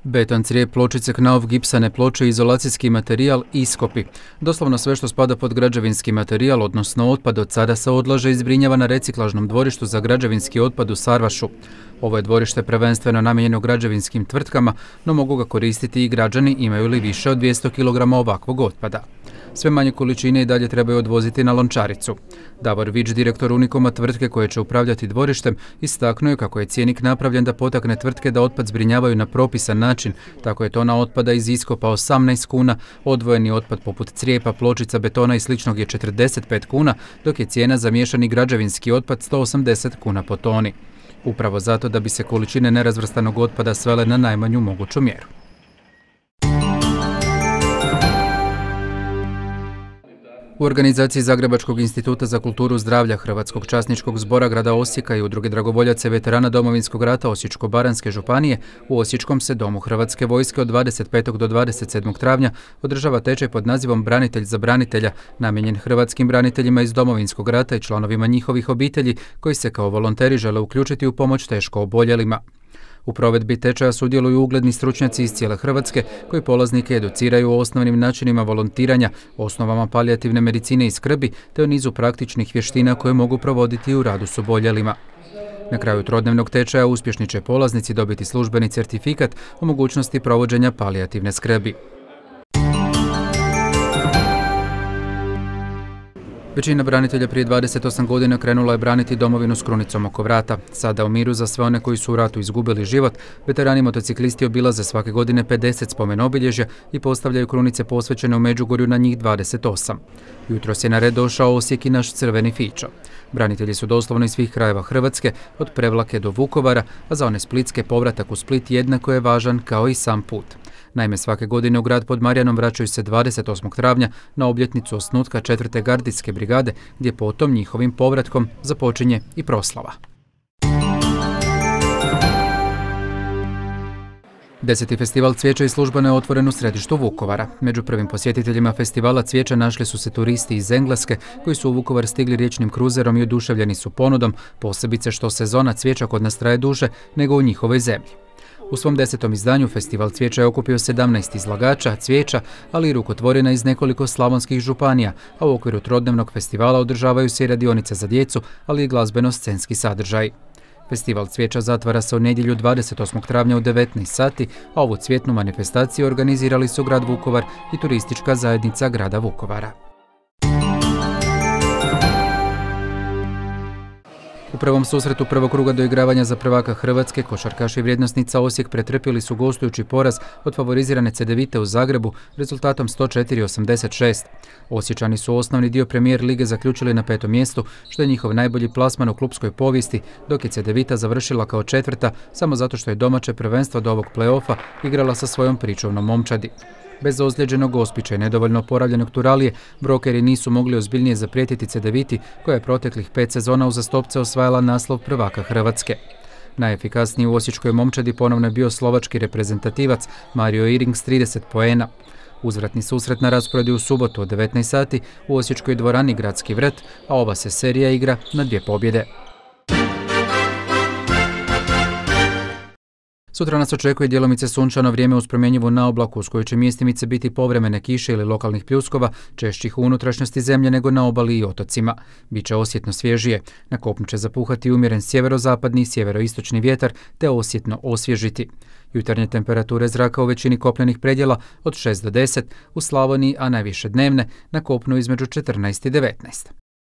Beton, crijep, pločice, knauf, gipsane ploče, izolacijski materijal, iskopi. Doslovno sve što spada pod građevinski materijal, odnosno otpad, od sada se odlaže i zbrinjava na reciklažnom dvorištu za građevinski otpad u Sarvašu. Ovo je dvorište prvenstveno namijenjeno građevinskim tvrtkama, no mogu ga koristiti i građani imaju li više od 200 kg ovakvog otpada. Sve manje količine i dalje trebaju odvoziti na Lončaricu. Davor Vić, direktor Unikoma, tvrtke koje će upravljati dvorištem, istaknuo je kako je cjenik napravljen da potakne tvrtke da otpad zbrinjavaju na propisan način. Tako je tona otpada iz iskopa 18 kuna, odvojeni otpad poput crijepa, pločica, betona i sličnog je 45 kuna, dok je cijena za miješani građevinski otpad 180 kuna po toni. Upravo zato da bi se količine nerazvrstanog otpada svele na najmanju moguću mjeru. U organizaciji Zagrebačkog instituta za kulturu zdravlja, Hrvatskog časničkog zbora grada Osijeka i Udruge dragovoljaca i veterana Domovinskog rata Osječko-baranjske županije u Osječkom se domu Hrvatske vojske od 25. do 27. travnja održava tečaj pod nazivom Branitelj za branitelja, namijenjen hrvatskim braniteljima iz Domovinskog rata i članovima njihovih obitelji koji se kao volonteri žele uključiti u pomoć teško oboljelima. U provedbi tečaja sudjeluju ugledni stručnjaci iz cijele Hrvatske koji polaznike educiraju o osnovnim načinima volontiranja, osnovama palijativne medicine i skrbi te o nizu praktičnih vještina koje mogu provoditi u radu s oboljelima. Na kraju trodnevnog tečaja uspješni će polaznici dobiti službeni certifikat o mogućnosti provođenja palijativne skrbi. Većina branitelja prije 28 godina krenula je braniti domovinu s krunicom oko vrata. Sada u miru za sve one koji su u ratu izgubili život, veterani motociklisti obilaze svake godine 50 spomen obilježja i postavljaju krunice posvećene u Međugorju, na njih 28. Jutros je na red došao Osijek i naš crveni fićo. Branitelji su doslovno iz svih krajeva Hrvatske, od Prevlake do Vukovara, a za one splitske povratak u Split jednako je važan kao i sam put. Naime, svake godine u grad pod Marjanom vraćaju se 28. travnja na obljetnicu osnutka 4. gardijske brigade, gdje potom njihovim povratkom započinje i proslava. 10. festival cvijeća i službeno je otvoren u središtu Vukovara. Među prvim posjetiteljima festivala cvijeća našli su se turisti iz Engleske koji su u Vukovar stigli riječnim kruzerom i oduševljeni su ponudom, posebice što sezona cvijeća kod nas traje duže nego u njihovoj zemlji. U svom 10. izdanju festival cvijeća je okupio 17 izlagača, cvijeća, ali i rukotvorina iz nekoliko slavonskih županija, a u okviru trodnevnog festivala održavaju se i radionice za djecu, ali i glazbeno-scenski sadržaj. Festival cvijeća zatvara se u nedjelju 28. travnja u 19 sati, a ovu cvjetnu manifestaciju organizirali su grad Vukovar i turistička zajednica grada Vukovara. U prvom susretu prvog kruga doigravanja za prvaka Hrvatske, košarkaši vrijednosnica Osijek pretrpjeli su gostujući poraz od favorizirane Cedevite u Zagrebu rezultatom 104-86. Osječani su osnovni dio Premier lige zaključili na 5. mjestu, što je njihov najbolji plasman u klupskoj povijesti, dok je Cedevita završila kao 4. samo zato što je domaće prvenstvo do ovog play-offa igrala sa svojom pričuvnom momčadi. Bez ozlijeđenog Gospića i nedovoljno oporavljenog Turalije, brokeri nisu mogli ozbiljnije zaprijetiti Cedeviti, koja je proteklih 5 sezona uzastopce osvajala naslov prvaka Hrvatske. Najefikasniji u osječkoj momčadi ponovno je bio slovački reprezentativac Mario Iring s 30 poena. Uzvratni susret na rasporedu u subotu od 19 sati u osječkoj dvorani Gradski vrt, a ova se serija igra na 2 pobjede. Sutra nas očekuje djelomice sunčano vrijeme uz promjenjivu naoblaku uz koju će mjestimice biti povremene kiše ili lokalnih pljuskova, češćih u unutrašnjosti zemlje nego na obali i otocima. Biće osjetno svježije. Na kopnu će zapuhati umjeren sjeverozapadni i sjeveroistočni vjetar te osjetno osvježiti. Jutarnje temperature zraka u većini kopnenih predjela od 6 do 10, u Slavoniji, a najviše dnevne, na kopnu između 14 i 19.